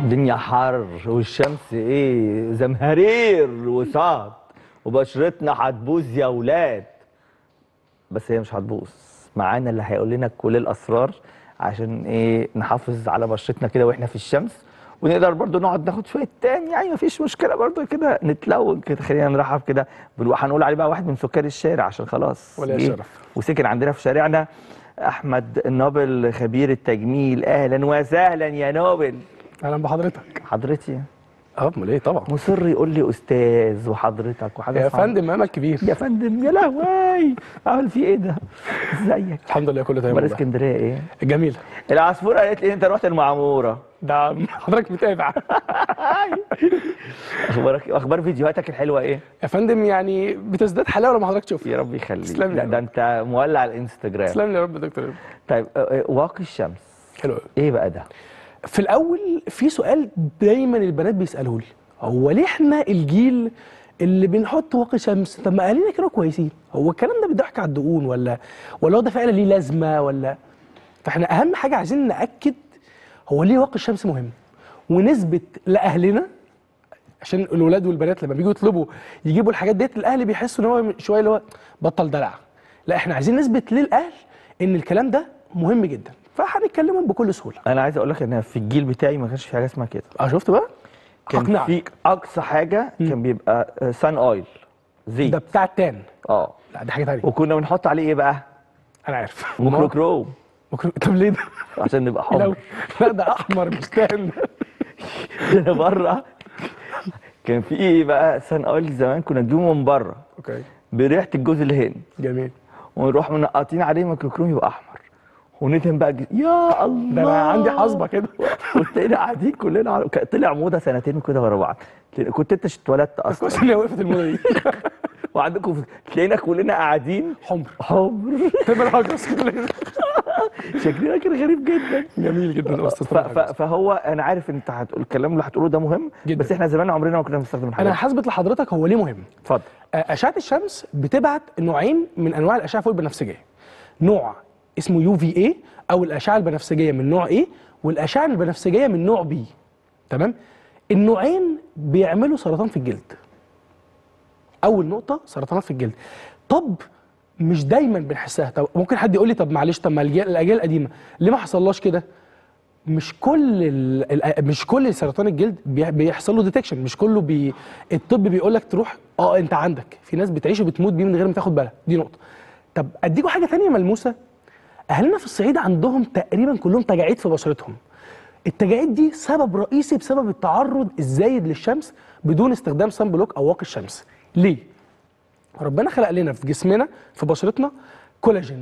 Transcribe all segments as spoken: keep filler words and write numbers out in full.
الدنيا حر والشمس ايه زمهرير وصعد وبشرتنا هتبوظ يا ولاد. بس هي مش هتبوظ، معانا اللي هيقول لنا كل الاسرار عشان ايه نحافظ على بشرتنا كده واحنا في الشمس، ونقدر برضو نقعد ناخد شويه تاني، يعني مفيش مشكله برضو كده نتلون كده. خلينا نرحب كده، هنقول عليه بقى واحد من سكان الشارع عشان خلاص ولا شرف وسكن عندنا في شارعنا. احمد نوبل خبير التجميل، اهلا وسهلا يا نوبل. اهلا بحضرتك. حضرتي اه امال ايه طبعا مصر يقول لي استاذ وحضرتك وحاجه يا صعبة. فندم مامك كبير يا فندم يا لهوي عامل فيه ايه ده؟ ازيك؟ الحمد لله كله تمام اخبار والله. اسكندريه ايه؟ جميله. العصفوره قالت لي انت رحت المعموره. ده حضرتك متابع. اخبارك اخبار فيديوهاتك الحلوه ايه؟ يا فندم يعني بتزداد حلاوه لما حضرتك تشوف. يا رب يخليك. تسلم لي ده, يا ده رب. انت مولع الانستجرام. تسلم لي يا رب يا دكتور. طيب آه، آه، واقي الشمس حلو قوي. ايه بقى ده؟ في الاول في سؤال دايما البنات بيسالوه لي، هو ليه احنا الجيل اللي بنحط واقي شمس؟ طب ما اهالينا كانوا كويسين، هو الكلام ده بيضحك على الدقون ولا ولا هو ده فعلا ليه لازمه ولا؟ فاحنا اهم حاجه عايزين ناكد هو ليه واقي الشمس مهم، ونثبت لاهلنا عشان الولاد والبنات لما بييجوا يطلبوا يجيبوا الحاجات ديت الاهل بيحسوا ان هو شويه اللي هو بطل دلع. لا احنا عايزين نثبت للاهل ان الكلام ده مهم جدا، فهنتكلمهم بكل سهوله. انا عايز اقول لك ان في الجيل بتاعي ما كانش في حاجه اسمها كده. اه شفت بقى؟ كان هقنعك. في اقصى حاجه كان بيبقى سان اويل زيت. ده بتاع التان. اه لا دي حاجه ثانيه. وكنا بنحط عليه ايه بقى؟ انا عارف. ميكروكروم ممكن. طب ليه ده؟ عشان نبقى لو حمر. لا ده احمر مش تان. ده بره كان في ايه بقى؟ سان اويل زمان كنا نجيبه من بره اوكي بريحه الجوز الهند، جميل. ونروح منقطين عليه ميكروكروم يبقى احمر، وندهن بقى جز... يا الله ده انا عندي حصبه كده. وتلاقينا قاعدين كلنا على... طلع موضه سنتين كده ورا بعض. كنت انت اتولدت كويس اصلا ان هي وقفت الموضه دي. وعندكم في... تلاقينا كلنا قاعدين حمر حمر. تامر هجرس كلنا. شكلنا كان غريب جدا. جميل جدا يا استاذ ف... ف... فهو انا عارف انت هتقول الكلام اللي هتقوله ده مهم جداً. بس احنا زمان عمرنا ما كنا بنستخدم الحاجات انا دي. هثبت لحضرتك هو ليه مهم. اتفضل. اشعه الشمس بتبعت نوعين من انواع الاشعه فوق البنفسجيه، نوع اسمه يو في اي او الاشعه البنفسجيه من نوع A والاشعه البنفسجيه من نوع B. تمام؟ النوعين بيعملوا سرطان في الجلد. اول نقطه سرطانات في الجلد. طب مش دايما بنحسها. طب ممكن حد يقول لي طب معلش طب ما الاجيال القديمه ليه ما حصلهاش كده؟ مش كل ال مش كل سرطان الجلد بيحصل له ديتكشن، مش كله بي الطب بيقول لك تروح اه انت عندك، في ناس بتعيش وبتموت بيه من غير ما تاخد بالها. دي نقطه. طب اديكوا حاجه ثانيه ملموسه. اهلنا في الصعيد عندهم تقريبا كلهم تجاعيد في بشرتهم. التجاعيد دي سبب رئيسي بسبب التعرض الزايد للشمس بدون استخدام سان بلوك او واقي الشمس. ليه؟ ربنا خلق لنا في جسمنا في بشرتنا كولاجين.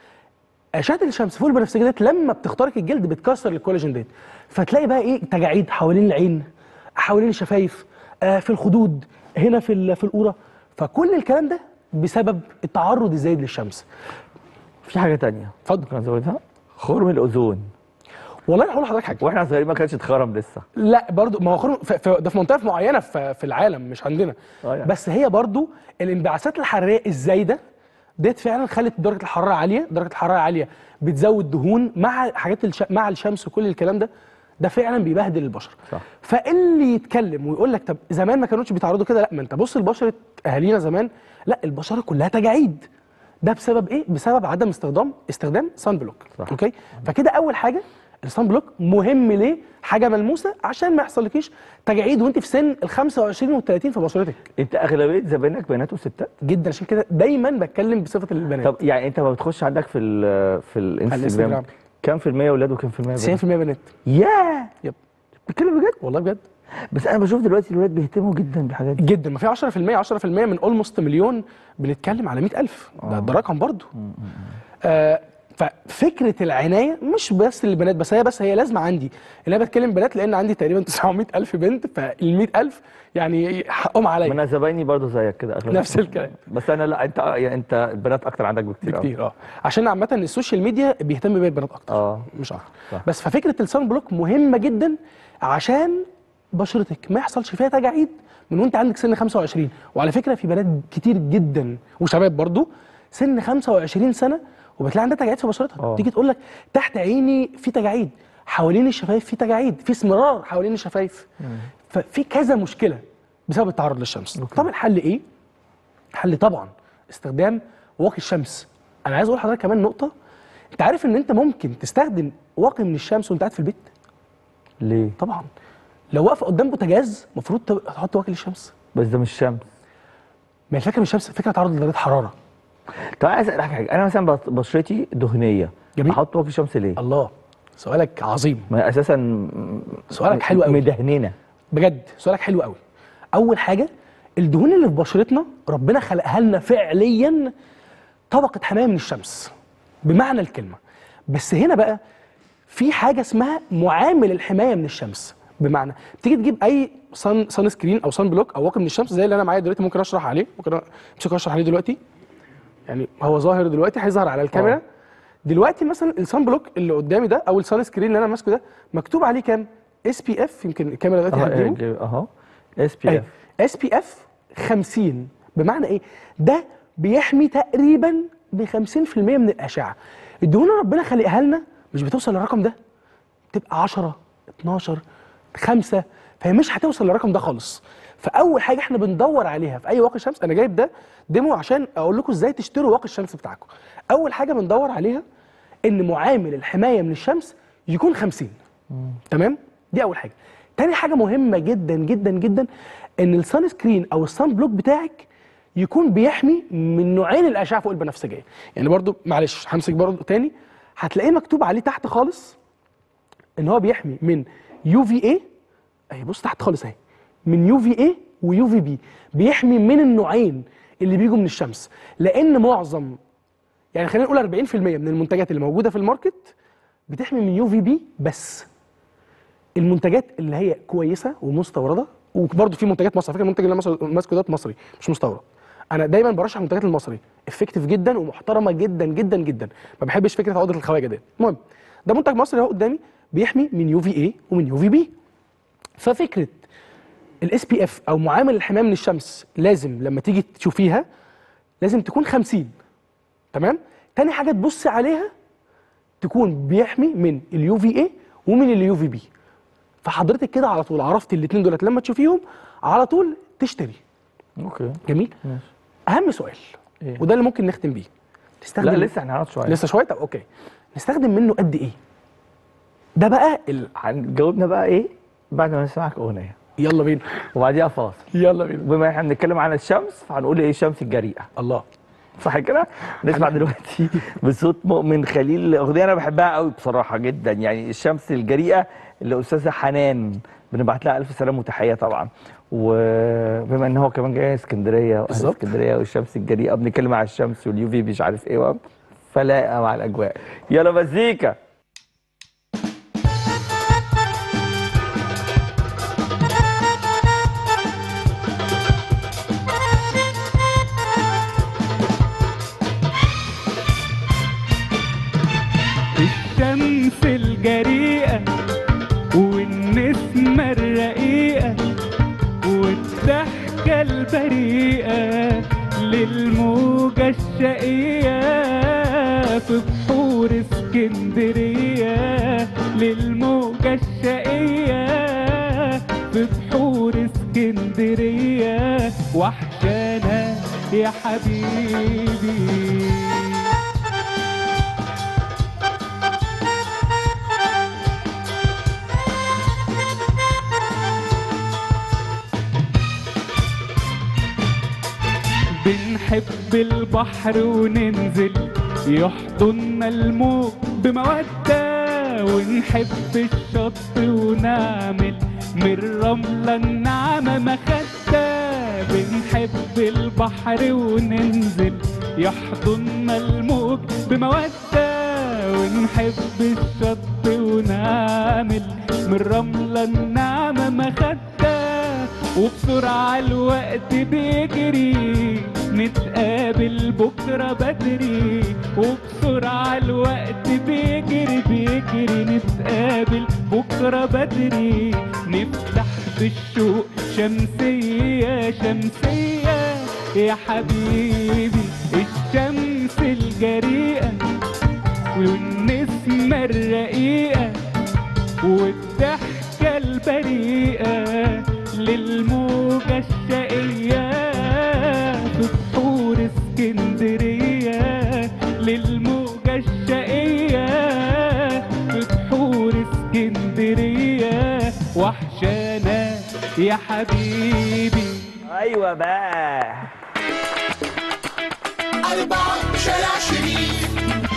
اشعه الشمس فوق البنفسجيه ديت لما بتخترق الجلد بتكسر الكولاجين ديت، فتلاقي بقى ايه تجاعيد حوالين العين، حوالين الشفايف، آه في الخدود، هنا في في القوره. فكل الكلام ده بسبب التعرض الزايد للشمس. في حاجه ثانيه اتفضل. كنا نزودها، خرم الاوزون. والله انا هقول لحضرتك حاجه، واحنا صغيرين ما كانش اتخرم لسه. لا برضو ما هو خرم في في ده في منطقه معينه في, في العالم مش عندنا. آه يعني. بس هي برضو الانبعاثات الحراريه الزايده ديت فعلا خلت درجه الحراره عاليه، درجه الحراره عاليه بتزود دهون مع حاجات الش... مع الشمس وكل الكلام ده، ده فعلا بيبهدل البشره. صح. فاللي يتكلم ويقول لك طب زمان ما كانوش بيتعرضوا كده، لا ما انت بص لبشره اهالينا زمان، لا البشره كلها تجاعيد. ده بسبب ايه؟ بسبب عدم استخدام استخدام سان بلوك. صح. اوكي؟ فكده اول حاجه السان بلوك مهم ليه؟ حاجه ملموسه عشان ما يحصلكيش تجاعيد وانت في سن ال خمسة وعشرين وال ثلاثين في بشرتك. انت اغلبيه زباينك بنات وستات جدا، عشان كده دايما بتكلم بصفه البنات. طب يعني انت ما بتخش عندك في ال في الانستجرام الانستجرام. كام في المية ولاد وكام في المية بنات؟ تسعين في المية بنات. ياه يب. بتتكلم بجد؟ والله بجد. بس انا بشوف دلوقتي الولاد بيهتموا جدا بالحاجات دي جدا، ما في عشرة في المية عشرة في المية من اولموست مليون بنتكلم على مئة ألف. ده, ده رقم برضه. آه ففكره العنايه مش بس للبنات بس، هي بس هي لازمه عندي ان انا بتكلم بنات لان عندي تقريبا تسعمئة ألف بنت، فال مئة ألف يعني حقهم عليا. انا زبايني برضه زيك كده اغلب نفس الكلام. بس انا لا انت يعني انت البنات اكتر عندك بكتير بكتير اه عشان عامه السوشيال ميديا بيهتم بيها البنات اكتر. اه مش اكتر. صح. بس ففكره السان بلوك مهمه جدا عشان بشرتك ما يحصلش فيها تجاعيد من وانت عندك سن خمسة وعشرين. وعلى فكره في بنات كتير جدا وشباب برضو سن خمسة وعشرين سنه وبتلاقي عندها تجاعيد في بشرتها. أوه. تيجي تقول لك تحت عيني في تجاعيد، حوالين الشفايف في تجاعيد، في اسمرار حوالين الشفايف. ففي كذا مشكله بسبب التعرض للشمس. أوكي. طب الحل ايه؟ الحل طبعا استخدام واقي الشمس. انا عايز اقول لحضرتك كمان نقطه، انت عارف ان انت ممكن تستخدم واقي من الشمس وانت قاعد في البيت؟ ليه؟ طبعا لو واقف قدام بوتاجاز المفروض تحط واقي للشمس. بس ده مش شمس. ما الفكره مش شمس، فكره تعرض لدرجه حراره. طب عايز اسالك حاجه، انا مثلا بط- بشرتي دهنيه، جميل. احط واقي شمس ليه؟ الله، سؤالك عظيم. ما هي اساسا م- سؤالك حلو قوي. مدهننه. بجد سؤالك حلو قوي. اول حاجه، الدهون اللي في بشرتنا ربنا خلقها لنا فعليا طبقه حمايه من الشمس بمعنى الكلمه. بس هنا بقى في حاجه اسمها معامل الحمايه من الشمس. بمعنى تيجي تجيب اي صن صن سكرين او صن بلوك او واقي من الشمس زي اللي انا معايا دلوقتي، ممكن اشرح عليه، ممكن امسك اشرح عليه دلوقتي. يعني هو ظاهر دلوقتي، هيظهر على الكاميرا. أوه. دلوقتي مثلا الصن بلوك اللي قدامي ده او الصن سكرين اللي انا ماسكه ده مكتوب عليه كام؟ اس بي اف. يمكن الكاميرا دلوقتي هتجيبه اهو اس بي اف. اس بي اف خمسين. بمعنى ايه؟ ده بيحمي تقريبا ب خمسين في المية من الاشعه. الدهون اللي ربنا خلقها لنا مش بتوصل للرقم ده، تبقى عشرة اتناشر خمسة، فهي مش هتوصل للرقم ده خالص. فاول حاجه احنا بندور عليها في اي واقي شمس، انا جايب ده ديمو عشان اقول لكم ازاي تشتروا واقي الشمس بتاعكم. اول حاجه بندور عليها ان معامل الحمايه من الشمس يكون خمسين. تمام؟ دي اول حاجه. تاني حاجه مهمه جدا جدا جدا، ان السان سكرين او السان بلوك بتاعك يكون بيحمي من نوعين الاشعه فوق البنفسجيه. يعني برضو معلش همسك برضو تاني، هتلاقيه مكتوب عليه تحت خالص ان هو بيحمي من يو في اي. اهي بص تحت خالص اهي، من يو في اي ويو في بي. بيحمي من النوعين اللي بيجوا من الشمس، لان معظم، يعني خلينا نقول أربعين في المية من المنتجات اللي موجوده في الماركت بتحمي من يو في بي بس. المنتجات اللي هي كويسه ومستورده، وبرده في منتجات مصري، فكره المنتج اللي انا ماسكه ده مصري مش مستورد. انا دايما برشح المنتجات المصري، افكتيف جدا ومحترمه جدا جدا جدا، ما بحبش فكره عقده الخواجه دي. المهم ده منتج مصري اهو قدامي بيحمي من يو في اي ومن يو في بي. ففكره الاس بي اف او معامل الحمايه من الشمس لازم لما تيجي تشوفيها لازم تكون خمسين. تمام؟ تاني حاجه تبص عليها تكون بيحمي من اليو في اي ومن اليو في بي. فحضرتك كده على طول عرفت الاثنين دولت، لما تشوفيهم على طول تشتري. اوكي جميل. ماشي. اهم سؤال إيه؟ وده اللي ممكن نختم بيه، تستخدم لا لسه هنقعد شويه. لسه شويه. طب اوكي، نستخدم منه قد ايه؟ ده بقى ال... هنجاوبنا بقى ايه بعد ما نسمعك اغنيه يلا بينا. وبعديها فاصل. يلا بينا. بما ان احنا بنتكلم عن الشمس فهنقول ايه؟ الشمس الجريئه. الله، صح كده؟ نسمع دلوقتي بصوت مؤمن خليل اغنيه انا بحبها قوي بصراحه جدا، يعني الشمس الجريئه اللي استاذه حنان بنبعت لها الف سلامه وتحيه طبعا. وبما ان هو كمان جاي اسكندريه واهل اسكندريه والشمس الجريئه بنتكلم على الشمس واليو في مش عارف ايه، فلاقه مع الاجواء. يلا مزيكا. الشمس الجريئة والنسمة الرقيقة والضحكة البريئة للموجة الشقية في بحور اسكندرية، للموجة الشقية في بحور اسكندرية، وحشانا يا حبيبي. بنحب البحر وننزل يحضننا الموج بمودة، ونحب الشط ونعمل من الرملة الناعمة مخدة. بنحب البحر وننزل يحضننا الموج بمودة، ونحب الشط ونعمل من الرملة الناعمة مخدة. وبسرعة الوقت بيجري نتقابل بكرة بدري، وبسرعة الوقت بيجري بيجري نتقابل بكرة بدري. نفتح بالشوق شمسية شمسية يا حبيبي، الشمس الجريئة والنسمة الرقيقة والضحكة البريئة للموجة الشقية في بحور اسكندرية، للموجة الشقية في بحور اسكندرية، وحشانا يا حبيبي. ايوه بقى. أربعة شارع شريف.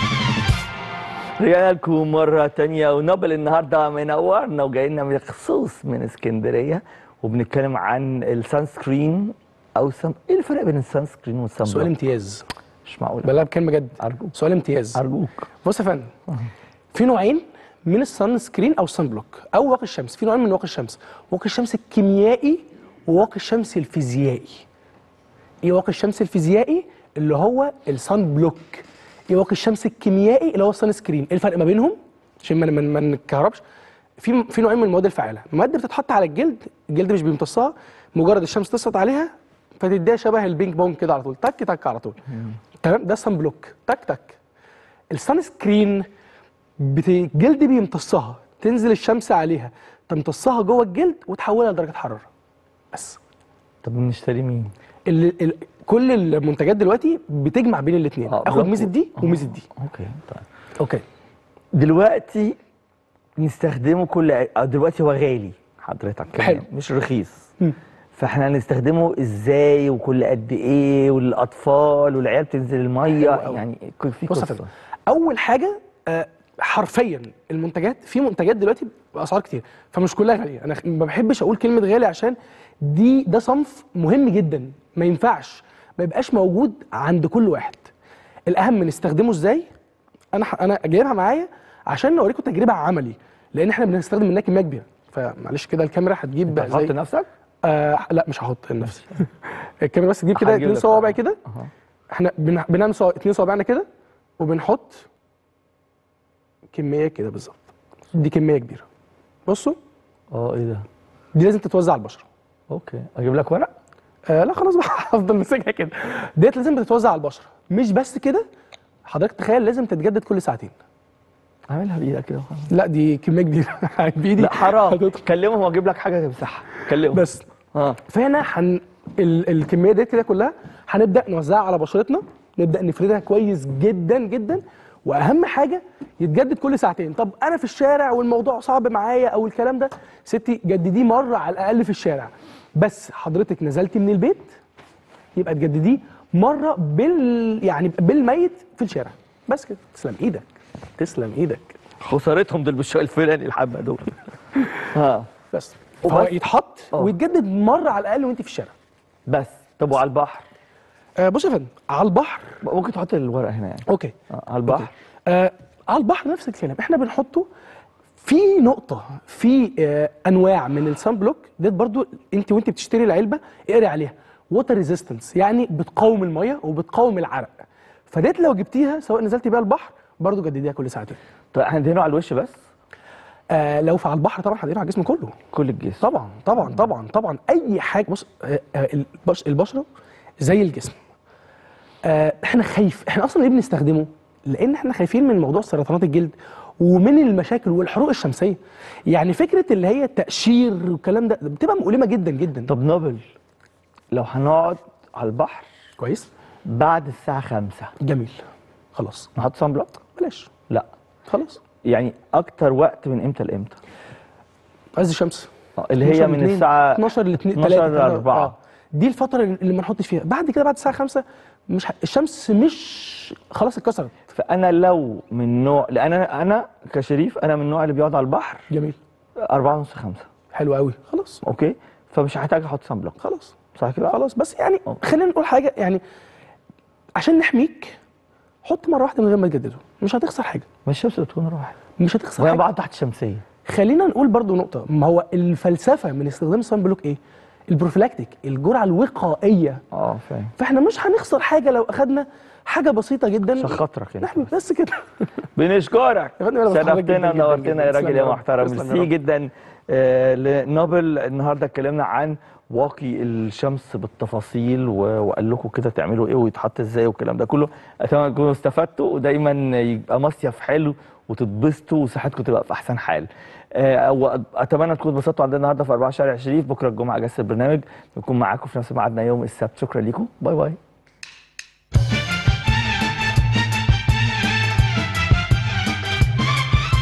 رجعنا لكم مرة تانية، ونوبل النهاردة منورنا وجاي لنا مخصوص من اسكندرية، وبنتكلم عن السان سكرين أو سن... إيه الفرق بين السان سكرين والسان بلوك؟ سؤال امتياز. مش معقول. بلا بكلمه جد. أرجوك سؤال امتياز. أرجوك. بص يا فندم، في نوعين من السان سكرين او السان بلوك او واقي الشمس. في نوعين من واقي الشمس، واقي الشمس الكيميائي وواقي الشمس الفيزيائي. ايه واقي الشمس الفيزيائي؟ اللي هو السان بلوك. ايه واقي الشمس الكيميائي؟ اللي هو السان سكرين. ايه الفرق ما بينهم عشان ما ما نتكهربش؟ في في نوعين من المواد الفعاله، مواد بتتحط على الجلد، الجلد مش بيمتصها، مجرد الشمس تسقط عليها فتديها شبه البينج بونج كده على طول، تك تك على طول. تمام، ده السان بلوك، تك تك. السان سكرين بت... الجلد بيمتصها، تنزل الشمس عليها تمتصها جوه الجلد وتحولها لدرجه حراره بس. طب بنشتري مين؟ ال... ال... كل المنتجات دلوقتي بتجمع بين الاثنين، آه، اخد بلوك ميزه و- دي آه، وميزه دي. اوكي طيب. اوكي. دلوقتي نستخدمه كل آه، دلوقتي هو غالي حضرتك كمان، حلو. مش رخيص. مم. فاحنا هنستخدمه ازاي وكل قد ايه، والاطفال والعيال بتنزل الميه، حلو أوي. يعني كل- في بص يا قصه. فندم، اول حاجه آه، حرفيا المنتجات، في منتجات دلوقتي باسعار كتير فمش كلها غاليه. انا ما بحبش اقول كلمه غالي عشان دي ده صنف مهم جدا، ما ينفعش ما يبقاش موجود عند كل واحد. الاهم نستخدمه ازاي. انا ح- انا جايبها معايا عشان نوريكم تجربه عملي، لان احنا بنستخدم منها كميه كبيره. فمعلش كده الكاميرا هتجيب هتحط زي نفسك؟ آه لا مش هحط لنفسي. الكاميرا بس تجيب كده هجيب اتنين لك. صوابع كده. أها. احنا بن- بنعمل صوا- اتنين صوابعنا كده وبنحط كميه كده بالظبط. دي كميه كبيره. بصوا، اه ايه ده؟ دي لازم تتوزع على البشره. اوكي اجيب لك ورق؟ آه لا خلاص بقى هفضل ماسكها كده. ديت لازم تتوزع على البشره، مش بس كده، حضرتك تخيل لازم تتجدد كل ساعتين. اعملها بايدك كده وخلاص. لا دي كميه كبيره بايدي. لا حرام، هتدخل. كلمهم واجيب لك حاجه تمسحها، كلمهم بس اه. فهنا حن... ال... الكميه ديت كده كلها هنبدا نوزعها على بشرتنا، نبدا نفردها كويس جدا جدا، واهم حاجه يتجدد كل ساعتين. طب انا في الشارع والموضوع صعب معايا او الكلام ده، ستي جدديه مره على الاقل في الشارع. بس حضرتك نزلتي من البيت يبقى تجدديه مره بال يعني بالميت في الشارع بس كده. تسلم ايدك، تسلم ايدك. خسارتهم دول بالشوي الفلاني الحبه دول. اه بس وبس؟ فهو يتحط آه. ويتجدد مره على الاقل وانت في الشارع. بس. طب وعلى البحر؟ آه بص يا فندم، على البحر ممكن تحط الورق هنا يعني. اوكي. آه. على البحر؟ آه على البحر نفس الكلام، احنا بنحطه في نقطه في آه انواع من السان بلوك ديت برضو. انت وانت بتشتري العلبه اقري عليها ووتر ريزيستنس، يعني بتقاوم الميه وبتقاوم العرق. فديت لو جبتيها سواء نزلتي بيها البحر برضو جدديها كل ساعتين. طب احنا ندهنه على الوش بس؟ آه لو في على البحر طبعا هتقرا على الجسم كله. كل الجسم؟ طبعا طبعا طبعا طبعا اي حاجه. بص آه آه البش البشره زي الجسم. آه احنا خايف، احنا اصلا ليه بنستخدمه؟ لان احنا خايفين من موضوع سرطانات الجلد ومن المشاكل والحروق الشمسيه. يعني فكره اللي هي التقشير والكلام ده بتبقى مؤلمه جدا جدا. طب نوبل، لو هنقعد على البحر كويس، بعد الساعه خمسة جميل، خلاص نحط صن بلوك؟ بلاش، لا. خلاص. يعني اكتر وقت من امتى لامتى؟ عز الشمس آه، اللي هي من الساعه اتناشر ل اتنين اتناشر ل أربعة. دي الفتره اللي ما نحطش فيها. بعد كده بعد الساعه خمسة مش ح... الشمس مش خلاص اتكسرت. فانا لو من نوع، لان انا انا كشريف انا من النوع اللي بيقعد على البحر جميل، أربعة ونص خمسة. حلو قوي، خلاص اوكي، فمش هحتاج احط صن بلوك. خلاص صح كده؟ خلاص. بس يعني أوكي. خلينا نقول حاجه، يعني عشان نحميك حط مره واحده من غير ما تجدده، مش هتخسر حاجه، ما الشمس بتكون راحت مش هتخسر وانا حاجه. بقعد تحت شمسيه. خلينا نقول برضو نقطه، ما هو الفلسفه من استخدام الصن بلوك ايه؟ البروفيلاكتيك، الجرعه الوقائيه. اه فاهم. فاحنا مش هنخسر حاجه لو اخدنا حاجه بسيطه جدا عشان خاطرك انت نحمي بس كده. بنشكرك، يا فندم أنا بشكرك جداً شرفتنا جداً ونورتنا يا جداً. راجل تسلم يا يا رب. محترم. تسلم يا ميرسي رب. جدا آه، لنوبل. النهارده اتكلمنا عن واقي الشمس بالتفاصيل و- وقال لكم كده تعملوا ايه ويتحط ازاي والكلام ده كله. اتمنى تكونوا استفدتوا ودايما يبقى مصيف حلو وتتبسطوا وصحتكم تبقى في احسن حال. آه، واتمنى تكونوا اتبسطتوا عندنا النهارده في أربعة شارع شريف. بكره الجمعه اجازه البرنامج نكون معاكم في نفس ميعادنا يوم السبت. شكرا لكم، باي باي.